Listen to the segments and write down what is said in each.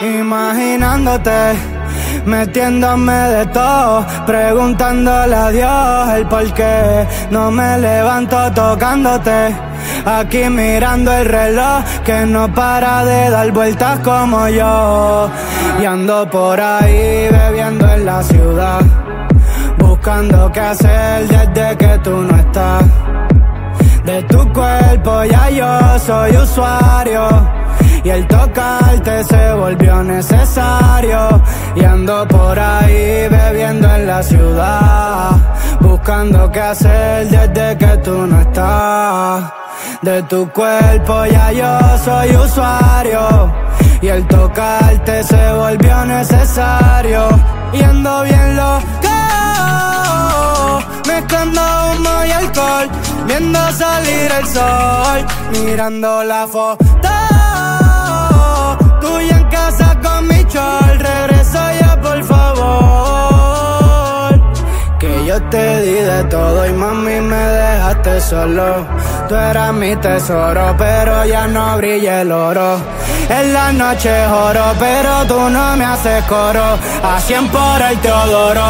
Imaginándote, metiéndome de todo, preguntándole a Dios el por qué no me levanto tocándote. Aquí mirando el reloj que no para de dar vueltas como yo. Y ando por ahí bebiendo en la ciudad, buscando qué hacer desde que tú no estás. De tu cuerpo ya yo soy usuario, y el tocarte se volvió necesario. Y ando por ahí bebiendo en la ciudad, buscando qué hacer desde que tú no estás. De tu cuerpo ya yo soy usuario, y el tocarte se volvió necesario. Y ando bien loco, mezclando humo y alcohol, viendo salir el sol, mirando la foto tuya en casa con mi chol. Regreso ya por favor, que yo te di de todo y mami me dejaste solo. Tú eras mi tesoro, pero ya no brilla el oro. En la noche oro, pero tú no me haces coro. A 100 por el Teodoro.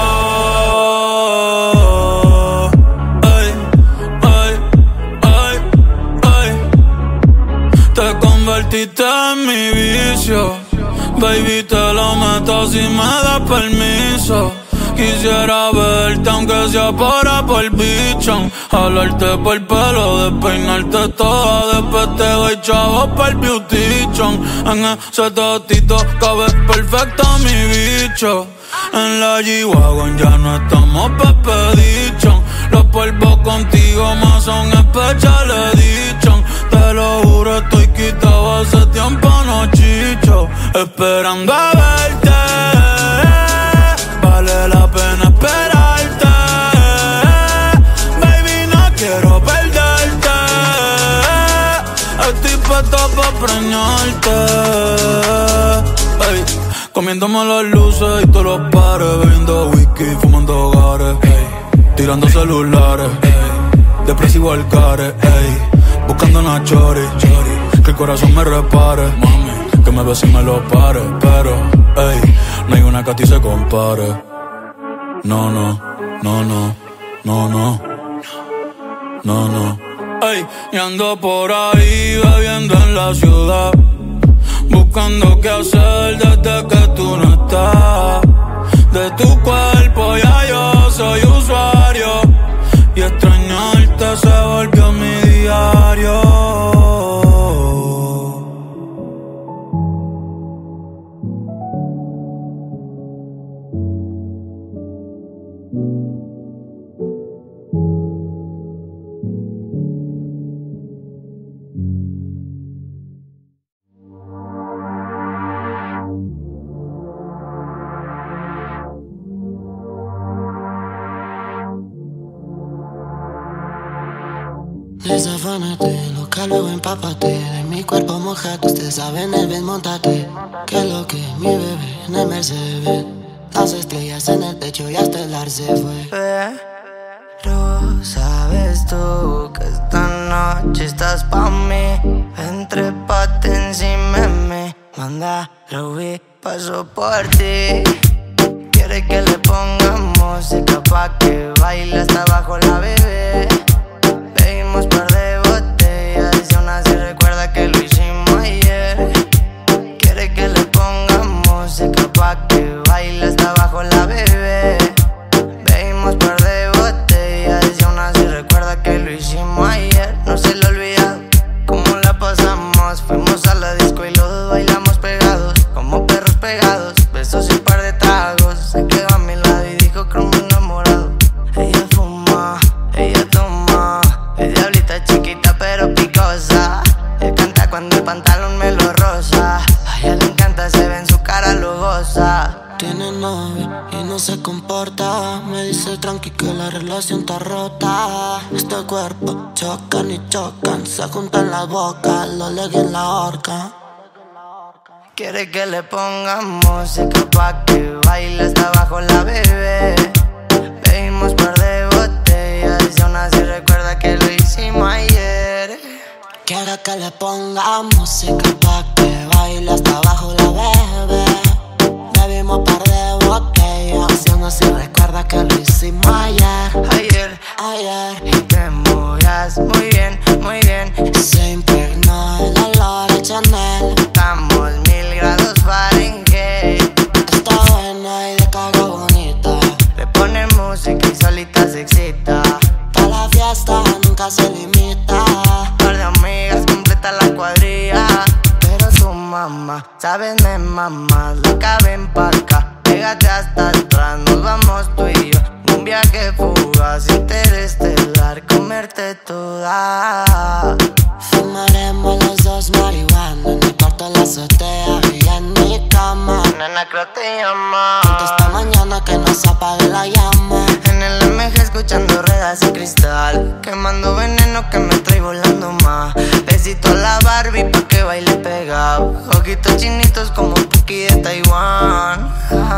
Te convertiste en mi vicio, baby, te lo meto si me das permiso. Quisiera verte aunque sea por bichón, jalarte por el pelo, despeinarte toda, después te doy chavos por el beautichon. En ese totito cabe perfecto mi bicho. En la G-Wagon ya no estamos pepedichon, los polvos contigo más son special edition. Te lo juro, estoy quitado hace tiempo, no chicho, esperando a verte. Vale la pena esperarte, baby, no quiero perderte. Estoy puesto pa' preñarte, hey. Comiéndome las luces y todos los pares, bebiendo whisky, fumando hogares, hey. Tirando celulares, hey. Depresivo al care, hey. Buscando una chori, que el corazón me repare, mami, que me bese y me lo pare. Pero, hey, no hay una que a ti se compare. No, no, no, no, no, no, no, no. Ey, y ando por ahí bebiendo en la ciudad, buscando qué hacer desde que tú no estás. De tu cuerpo ya yo soy usuario, y extrañarte se volvió mi diario. Desafánate, loca, luego empápate. De mi cuerpo mojate, usted sabe en el bien, montate. Que lo que mi bebé en el Mercedes, las estrellas en el techo y hasta el ar se fue. Pero sabes tú que esta noche estás pa' mí. Entrépate encima de mí, manda, lo vi, paso por ti. Quiere que le ponga música pa' que baile hasta abajo la bebé. Bebimos par de botellas y aún así recuerda que lo hicimos ayer. Quiere que le ponga música pa' que baile hasta abajo la bebé. Bebimos par de botellas y aún así recuerda que lo hicimos ayer. No se le ha olvidado cómo la pasamos. Fuimos a la disco y los dos bailamos pegados, como perros pegados, besos y un par de tragos. Se quedó a mi lado y dijo que me enamorado. Ella fuma, ella toma, es diablita chiquita pero picosa. Él canta cuando el pantalón me lo roza. A ella le encanta, se ve en su cara, lo goza. Tiene novio y no se comporta, me dice tranqui que la relación está rota. Este cuerpo chocan y chocan, se juntan la boca, lo legui en la horca. Quiere que le ponga música pa' que baile hasta abajo la bebé. Bebimos par de botellas y aún así recuerda que lo hicimos ayer. Quiere que le ponga música pa' que baile hasta abajo la bebé. ayer. Te movías muy bien, muy bien. Se impregnó el olor a Chanel. Estamos 1000 grados Fahrenheit. Está buena y de cago bonita. Le pone música y solita se excita. Pa' la fiesta nunca se limita. Par de amigas completa la cuadrilla. Pero tu mamá, sabes, me mamas. Loca, ven pa' acá. Pégate hasta atrás, nos vamos tú y yo. Un viaje fugaz, interestelar. Comerte toda. Fumaremos los dos marihuana. En el cuarto de la azotea y en mi cama. Nena, creo te llama. Esta mañana que no se apague la llama. En el MG escuchando ruedas y cristal. Quemando veneno que me trae volando más. Besito a la Barbie pa' que baile pegado. Ojitos chinitos como Puki de Taiwán.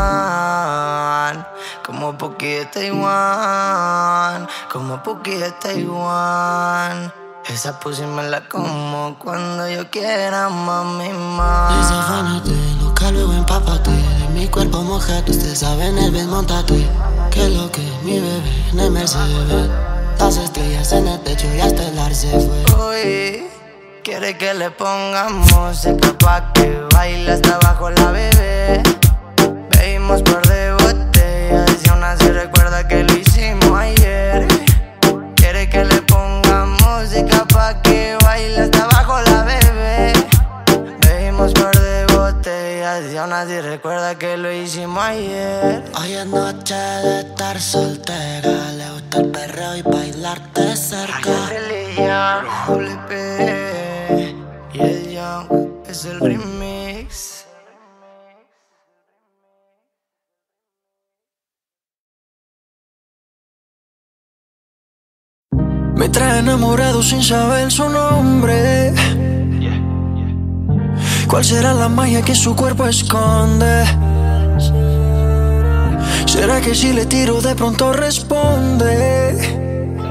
Como Puki de Taiwán. Como Puki de Taiwán. Esa pussy me la como cuando yo quiera, mami, más. Desafánate, loca, luego empápate. De mi cuerpo mojate, usted sabe en el Benz, montate. Que lo que mi bebé en el Mercedes. Las estrellas en el techo y hasta el ar se fue. Uy, quiere que le pongamos música pa' que baile hasta abajo la bebé. Bebimos par de botellas y aún así recuerda que lo hicimos ayer. Quiere que le ponga música pa' que baile hasta abajo la bebé. Bebimos par de botellas y aún así recuerda que lo hicimos ayer. Hoy es noche de estar soltera. Le gusta el perreo y bailarte cerca. Religión, WP y el Young es el remix. Me trae enamorado sin saber su nombre. ¿Cuál será la magia que su cuerpo esconde? ¿Será que si le tiro de pronto responde?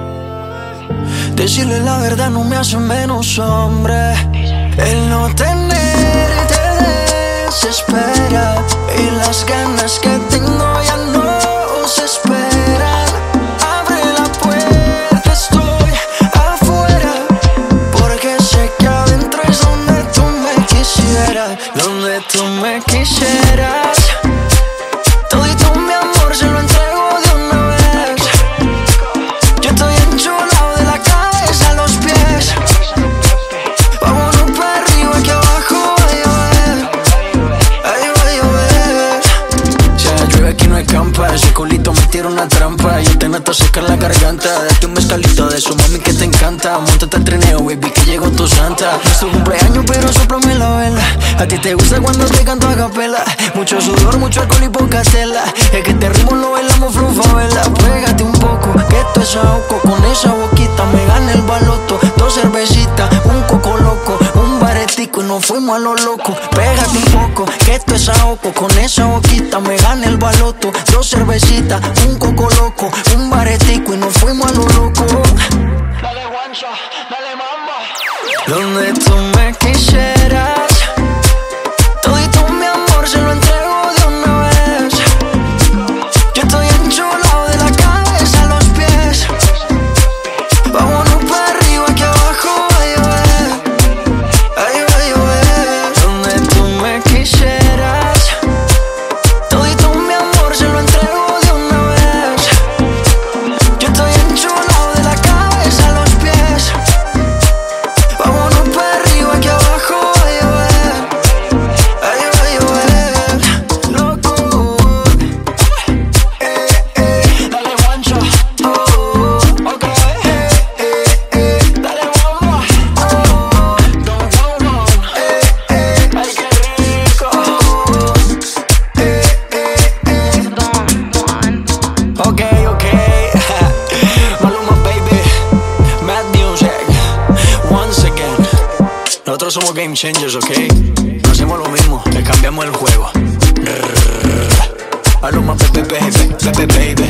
Decirle la verdad no me hace menos hombre. El no tenerte desespera y las ganas que tengo ya no se esperan. Abre la puerta, estoy afuera, porque sé que adentro es donde tú me quisieras, donde tú me quisieras. Todito mi amor se lo entrego de una vez. Yo estoy enchulado de la cabeza a los pies. Vámonos para arriba que abajo va a llover. Ahí va a llover. Si llueve aquí no hay campa. Ese culito me tira una trampa. Yo te noto secar la garganta. Date un mezcalito de eso, mami, que te encanta. Móntate al trineo, baby, que llegó tu santa. No es tu cumpleaños, pero sóplame la vela. A ti te gusta cuando te canto a capela. Mucho sudor, mucho alcohol y poca tela. Es que este ritmo lo bailamos frufavela. Pégate un poco, que esto es ahogo. Con esa boquita me gana el baloto. 2 cervecitas, un coco loco, un baretico y nos fuimos a lo loco. Pégate un poco, que esto es ahogo. Con esa boquita me gana el baloto. 2 cervecitas, un coco loco, un baretico y nos fuimos a lo loco. Dale guancha, dale mamba. Donde tú me quisieras. Todito mi amor se lo entrego de una vez. Yo estoy enchulado de la cabeza a los pies. Vámonos para arriba que abajo va a llover. Ahí va a llover. Donde tú me quisieras. Todito mi amor se lo entrego de una vez. Yo estoy enchulado de la cabeza a los pies. Vámonos para arriba que abajo va a llover. Ahí va a llover. Loco. Dale guancha. Ok. Dale bomba. Don't go wrong. Ay, qué rico. Ok. Maluma, baby. Mad Music. Once again. Nosotros somos game changers, ok. No hacemos lo mismo, le cambiamos el juego. Maluma, baby, baby.